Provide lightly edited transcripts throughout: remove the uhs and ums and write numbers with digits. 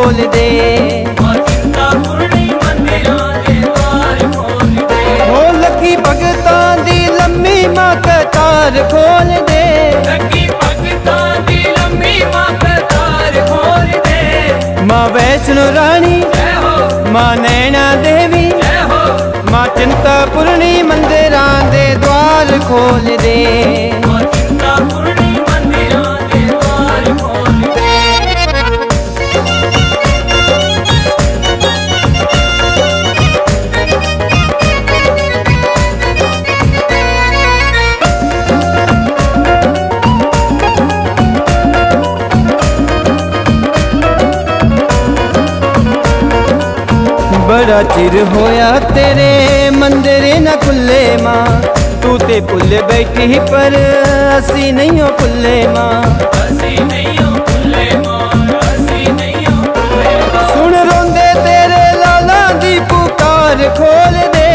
खोल दे। हो लगी भगतां दी लम्मी मां कतार खोल दे। मां वैष्णो रानी, मां नैना देवी, मां चिंतापूर्णी मंदिरां दे द्वार खोल दे। बड़ा चिर होया तेरे मंदिर न खुले मां, तू ते भुल बैठी पर असी नहीं हो भुले मां। सुन रोंदे तेरे लाला दी पुकार खोल दे।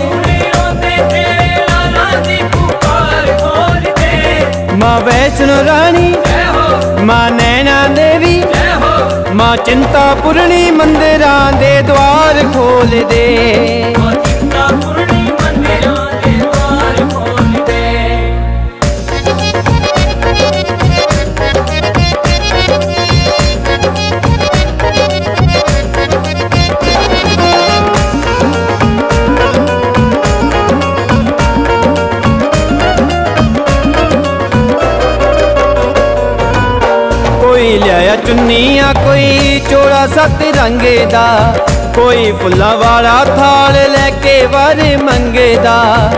मां वैष्णो रानी, मां नैना देवी, मां चिंतापूर्णी मंदिरां दे द्वार खोल दे। कोई लिया चुन्निया, कोई चोड़ा सत रंगे दा, कोई फुल्ला वाला थाल लेके वर मंगे दा।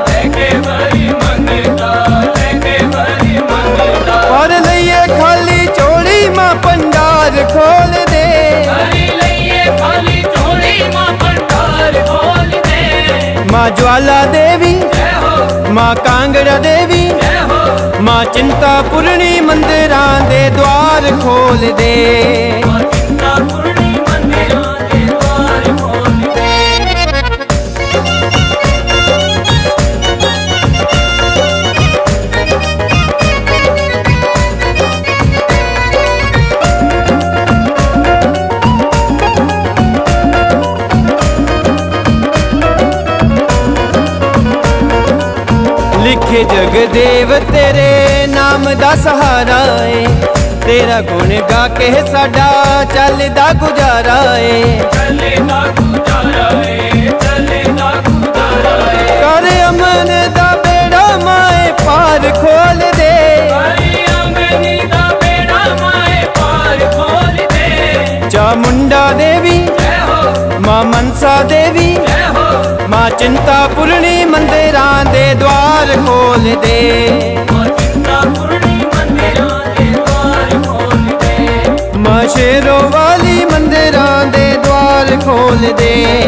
पर लइए खाली चोली मां भंडार खोल दे। मां ज्वाला देवी, मां कांगड़ा देवी, मां चिंतापूर्णी मंदिरां दे द्वार खोल दे। लिखे जगदेव तेरे नाम दा सहारा है, तेरा गुण गा के साडा चलदा गुजारा है। कर अमन दा बेड़ा माए पार खोल दे। चामुंडा देवी, मां मनसा देवी, मां चिंतापूर्णी मंदिरां दे द्वार खोल दे। मां शेरों वाली मंदिरां दे द्वार खोल दे।